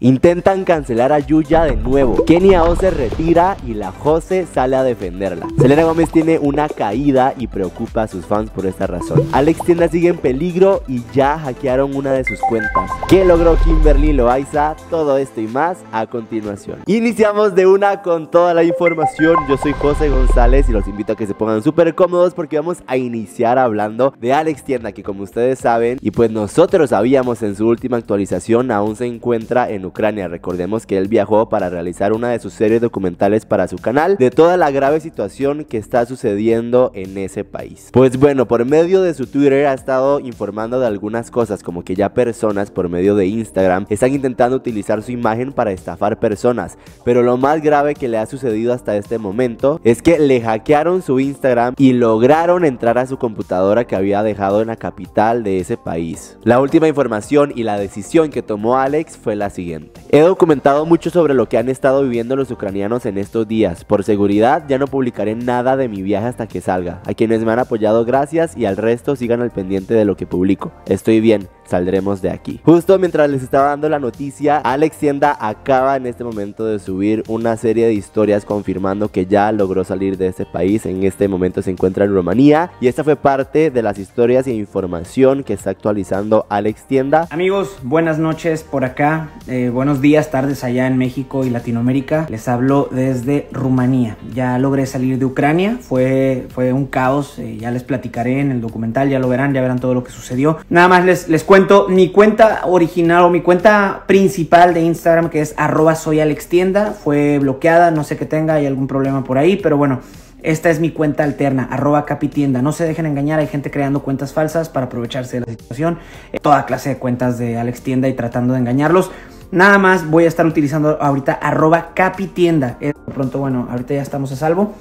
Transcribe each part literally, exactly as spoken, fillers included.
Intentan cancelar a Yuya de nuevo. Kenia Oz se retira y la Jose sale a defenderla. Selena Gómez tiene una caída y preocupa a sus fans por esta razón. Alex Tienda sigue en peligro y ya hackearon una de sus cuentas. ¿Qué logró Kimberly Loaiza? Todo esto y más a continuación. Iniciamos de una con toda la información. Yo soy José González y los invito a que se pongan súper cómodos porque vamos a iniciar hablando de Alex Tienda, que como ustedes saben y pues nosotros sabíamos, en su última actualización aún se encuentra en Ucrania. Recordemos que él viajó para realizar una de sus series documentales para su canal de toda la grave situación que está sucediendo en ese país. Pues bueno, por medio de su Twitter ha estado informando de algunas cosas, como que ya personas por medio de Instagram están intentando utilizar su imagen para estafar personas, pero lo más grave que le ha sucedido hasta este momento es que le hackearon su Instagram y lograron entrar a su computadora que había dejado en la capital de ese país. La última información y la decisión que tomó Alex fue la siguiente: he documentado mucho sobre lo que han estado viviendo los ucranianos en estos días. Por seguridad ya no publicaré nada de mi viaje hasta que salga. A quienes me han apoyado, gracias, y al resto sigan al pendiente de lo que publico. Estoy bien, saldremos de aquí. Justo mientras les estaba dando la noticia, Alex Tienda acaba en este momento de subir una serie de historias confirmando que ya logró salir de este país. En este momento se encuentra en Rumanía y esta fue parte de las historias e información que está actualizando Alex Tienda. Amigos, buenas noches por acá, eh, buenos días, tardes allá en México y Latinoamérica. Les hablo desde Rumanía. Ya logré salir de Ucrania, fue, fue un caos, eh, ya les platicaré en el documental, ya lo verán, ya verán todo lo que sucedió. Nada más les, les cuento, mi cuenta original o mi cuenta principal de Instagram, que es arroba soy Alex Tienda, fue bloqueada, no sé qué tenga, hay algún problema por ahí, pero bueno, esta es mi cuenta alterna, arroba capitienda. No se dejen engañar, hay gente creando cuentas falsas para aprovecharse de la situación, toda clase de cuentas de Alex Tienda y tratando de engañarlos. Nada más voy a estar utilizando ahorita arroba capitienda. Eh, pronto, bueno, ahorita ya estamos a salvo.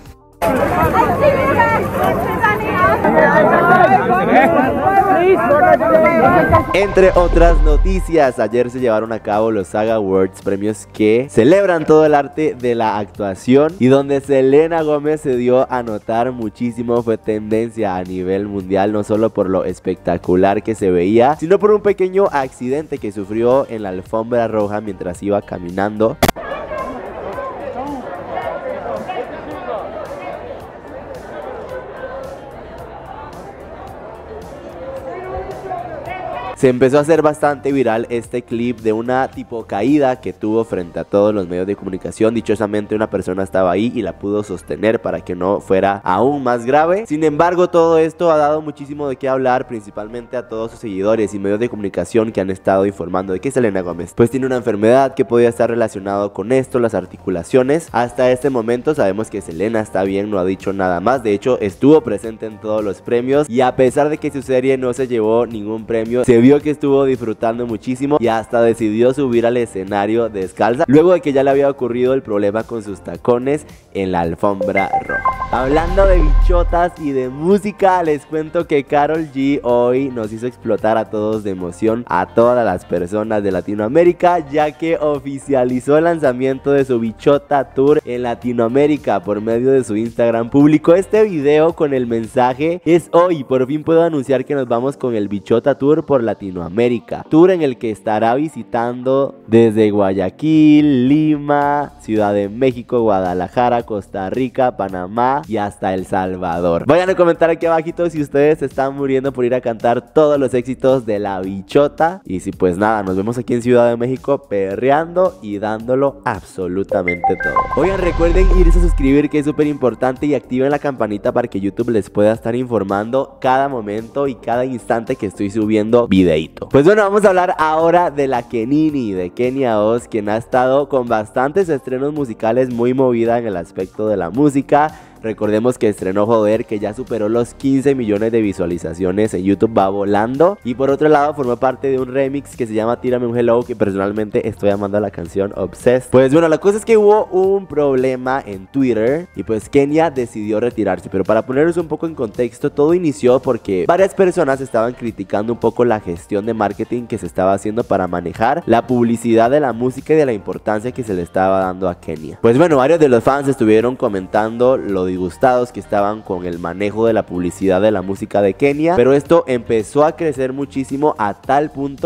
Entre otras noticias, ayer se llevaron a cabo los SAG Awards, premios que celebran todo el arte de la actuación y donde Selena Gómez se dio a notar muchísimo. Fue tendencia a nivel mundial, no solo por lo espectacular que se veía, sino por un pequeño accidente que sufrió en la alfombra roja mientras iba caminando. Se empezó a hacer bastante viral este clip de una tipo caída que tuvo frente a todos los medios de comunicación. Dichosamente una persona estaba ahí y la pudo sostener para que no fuera aún más grave. Sin embargo, todo esto ha dado muchísimo de qué hablar, principalmente a todos sus seguidores y medios de comunicación que han estado informando de que Selena Gómez pues tiene una enfermedad que podía estar relacionado con esto, las articulaciones. Hasta este momento sabemos que Selena está bien, no ha dicho nada más. De hecho, estuvo presente en todos los premios y a pesar de que su serie no se llevó ningún premio, se vio que estuvo disfrutando muchísimo y hasta decidió subir al escenario descalza luego de que ya le había ocurrido el problema con sus tacones en la alfombra roja. Hablando de bichotas y de música, les cuento que Karol G hoy nos hizo explotar a todos de emoción, a todas las personas de Latinoamérica, ya que oficializó el lanzamiento de su Bichota Tour en Latinoamérica. Por medio de su Instagram publicó este video con el mensaje: es hoy, por fin puedo anunciar que nos vamos con el Bichota Tour por Latinoamérica. Latinoamérica, tour en el que estará visitando desde Guayaquil, Lima, Ciudad de México, Guadalajara, Costa Rica, Panamá y hasta El Salvador. Vayan a comentar aquí abajito si ustedes se están muriendo por ir a cantar todos los éxitos de la Bichota. Y si pues nada, nos vemos aquí en Ciudad de México perreando y dándolo absolutamente todo. Oigan, recuerden irse a suscribir, que es súper importante, y activen la campanita para que YouTube les pueda estar informando cada momento y cada instante que estoy subiendo videos. Pues bueno, vamos a hablar ahora de la Kenini, de Kenia Oz, quien ha estado con bastantes estrenos musicales, muy movida en el aspecto de la música. Recordemos que estrenó Joder, que ya superó los quince millones de visualizaciones en YouTube, va volando. Y por otro lado formó parte de un remix que se llama Tírame un Hello, que personalmente estoy amando a la canción Obsessed. Pues bueno, la cosa es que hubo un problema en Twitter y pues Kenia decidió retirarse. Pero para ponernos un poco en contexto, todo inició porque varias personas estaban criticando un poco la gestión de marketing que se estaba haciendo para manejar la publicidad de la música y de la importancia que se le estaba dando a Kenia. Pues bueno, varios de los fans estuvieron comentando lo disgustados que estaban con el manejo de la publicidad de la música de Kenia, pero esto empezó a crecer muchísimo a tal punto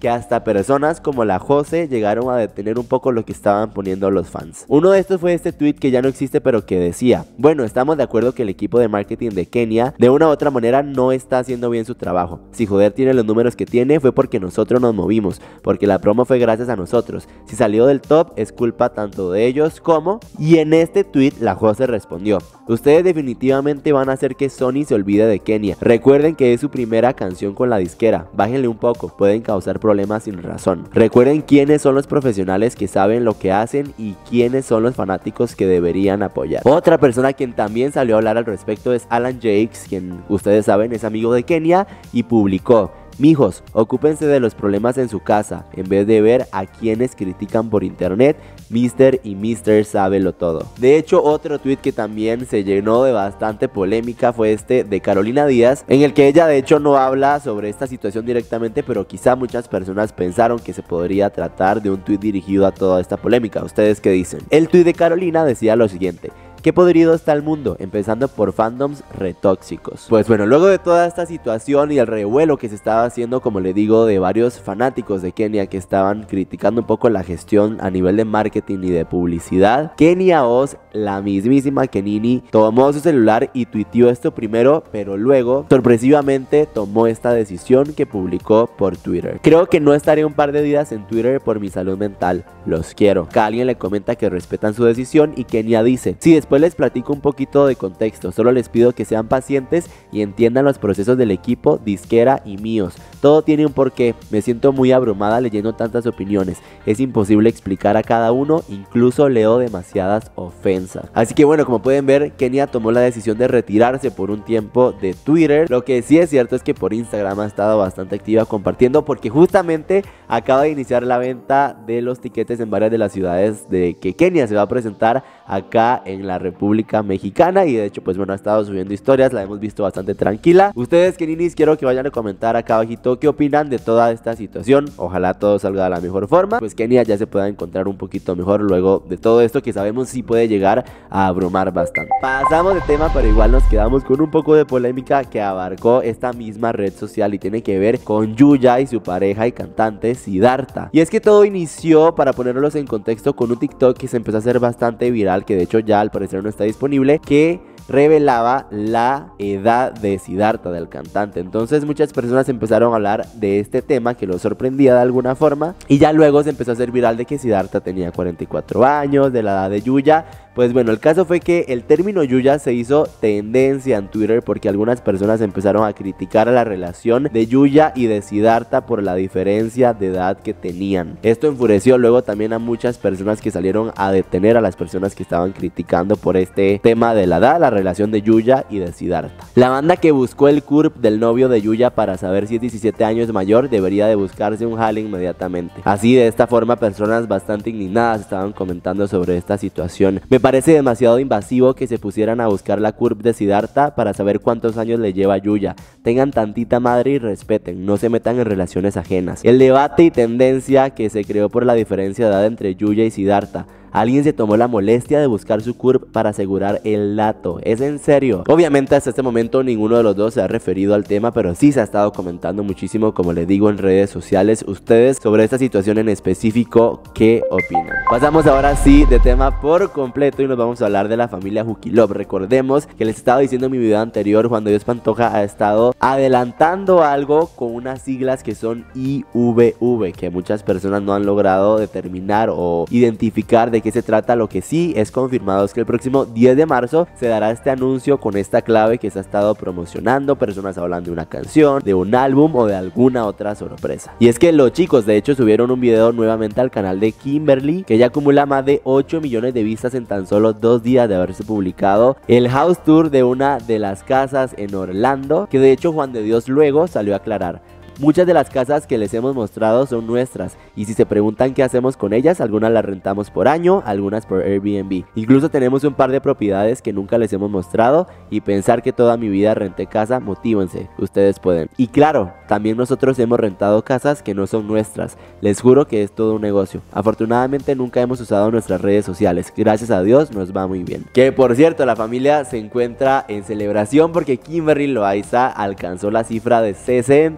que hasta personas como la Jose llegaron a detener un poco lo que estaban poniendo los fans. Uno de estos fue este tweet que ya no existe, pero que decía: bueno, estamos de acuerdo que el equipo de marketing de Kenia de una u otra manera no está haciendo bien su trabajo. Si Joder tiene los números que tiene fue porque nosotros nos movimos, porque la promo fue gracias a nosotros. Si salió del top es culpa tanto de ellos como... Y en este tweet la Jose respondió: ustedes definitivamente van a hacer que Sony se olvide de Kenia. Recuerden que es su primera canción con la disquera. Bájenle un poco, pueden causar problemas sin razón. Recuerden quiénes son los profesionales que saben lo que hacen y quiénes son los fanáticos que deberían apoyar. Otra persona quien también salió a hablar al respecto es Alan Jakes, quien ustedes saben es amigo de Kenia, y publicó: mijos, ocúpense de los problemas en su casa, en vez de ver a quienes critican por internet. Mister y Mister Sábelo Todo. De hecho, otro tweet que también se llenó de bastante polémica fue este de Carolina Díaz, en el que ella de hecho no habla sobre esta situación directamente, pero quizá muchas personas pensaron que se podría tratar de un tweet dirigido a toda esta polémica. ¿Ustedes qué dicen? El tweet de Carolina decía lo siguiente: qué podrido está el mundo, empezando por fandoms retóxicos. Pues bueno, luego de toda esta situación y el revuelo que se estaba haciendo, como le digo, de varios fanáticos de Kenia que estaban criticando un poco la gestión a nivel de marketing y de publicidad, Kenia Oz, la mismísima Kenini, tomó su celular y tuiteó esto primero, pero luego sorpresivamente tomó esta decisión que publicó por Twitter. Creo que no estaré un par de días en Twitter por mi salud mental, los quiero. Que alguien le comenta que respetan su decisión y Kenia dice: sí, después les platico un poquito de contexto, solo les pido que sean pacientes y entiendan los procesos del equipo, disquera y míos. Todo tiene un porqué, me siento muy abrumada leyendo tantas opiniones, es imposible explicar a cada uno, incluso leo demasiadas ofensas. Así que bueno, como pueden ver, Kenia tomó la decisión de retirarse por un tiempo de Twitter. Lo que sí es cierto es que por Instagram ha estado bastante activa compartiendo, porque justamente acaba de iniciar la venta de los tiquetes en varias de las ciudades de que Kenia se va a presentar acá en la República Mexicana, y de hecho pues bueno, ha estado subiendo historias, la hemos visto bastante tranquila. Ustedes, Keninis, quiero que vayan a comentar acá abajito qué opinan de toda esta situación. Ojalá todo salga de la mejor forma, pues Kenia ya se pueda encontrar un poquito mejor luego de todo esto que sabemos sí puede llegar a abrumar bastante. Pasamos de tema, pero igual nos quedamos con un poco de polémica que abarcó esta misma red social y tiene que ver con Yuya y su pareja y cantante Siddhartha. Y es que todo inició, para ponerlos en contexto, con un TikTok que se empezó a hacer bastante viral, que de hecho ya al parecer no está disponible, que revelaba la edad de Siddhartha, del cantante. Entonces muchas personas empezaron a hablar de este tema que lo sorprendía de alguna forma, y ya luego se empezó a hacer viral de que Siddhartha tenía cuarenta y cuatro años, de la edad de Yuya. Pues bueno, el caso fue que el término Yuya se hizo tendencia en Twitter porque algunas personas empezaron a criticar la relación de Yuya y de Siddhartha por la diferencia de edad que tenían. Esto enfureció luego también a muchas personas que salieron a detener a las personas que estaban criticando por este tema de la edad, la relación de Yuya y de Siddhartha. La banda que buscó el C U R P del novio de Yuya para saber si es diecisiete años mayor debería de buscarse un jale inmediatamente. Así, de esta forma, personas bastante indignadas estaban comentando sobre esta situación. Me parece demasiado invasivo que se pusieran a buscar la C U R P de Siddhartha para saber cuántos años le lleva a Yuya. Tengan tantita madre y respeten, no se metan en relaciones ajenas. El debate y tendencia que se creó por la diferencia de edad entre Yuya y Siddhartha. Alguien se tomó la molestia de buscar su C U R P para asegurar el dato. ¿Es en serio? Obviamente hasta este momento ninguno de los dos se ha referido al tema, pero sí se ha estado comentando muchísimo, como les digo, en redes sociales. Ustedes sobre esta situación en específico, ¿qué opinan? Pasamos ahora sí de tema por completo y nos vamos a hablar de la familia Juquilov. Recordemos que les estaba diciendo en mi video anterior, Juan de Dios Pantoja ha estado adelantando algo con unas siglas que son I V V, que muchas personas no han logrado determinar o identificar de qué se trata. Lo que sí es confirmado es que el próximo diez de marzo se dará este anuncio con esta clave que se ha estado promocionando. Personas hablan de una canción, de un álbum o de alguna otra sorpresa. Y es que los chicos de hecho subieron un video nuevamente al canal de Kimberly, que ya acumula más de ocho millones de vistas en tan solo dos días de haberse publicado el house tour de una de las casas en Orlando, que de hecho Juan de Dios luego salió a aclarar: muchas de las casas que les hemos mostrado son nuestras, y si se preguntan qué hacemos con ellas, algunas las rentamos por año, algunas por Airbnb. Incluso tenemos un par de propiedades que nunca les hemos mostrado, y pensar que toda mi vida renté casa, motívense, ustedes pueden. Y claro, también nosotros hemos rentado casas que no son nuestras, les juro que es todo un negocio. Afortunadamente nunca hemos usado nuestras redes sociales, gracias a Dios nos va muy bien. Que por cierto, la familia se encuentra en celebración porque Kimberly Loaiza alcanzó la cifra de sesenta millones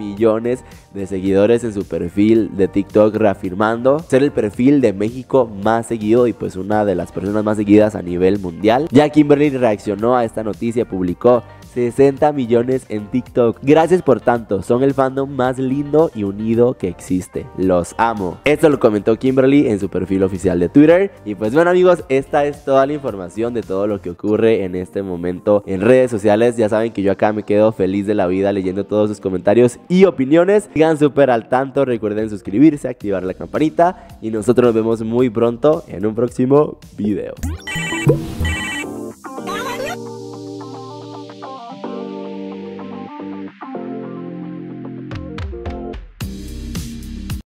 millones de seguidores en su perfil de TikTok, reafirmando ser el perfil de México más seguido y pues una de las personas más seguidas a nivel mundial. Ya Kimberly reaccionó a esta noticia, publicó: sesenta millones en TikTok. Gracias por tanto, son el fandom más lindo y unido que existe. Los amo. Esto lo comentó Kimberly en su perfil oficial de Twitter. Y pues bueno amigos, esta es toda la información de todo lo que ocurre en este momento en redes sociales. Ya saben que yo acá me quedo feliz de la vida leyendo todos sus comentarios y opiniones. Sigan súper al tanto, recuerden suscribirse, activar la campanita y nosotros nos vemos muy pronto en un próximo video.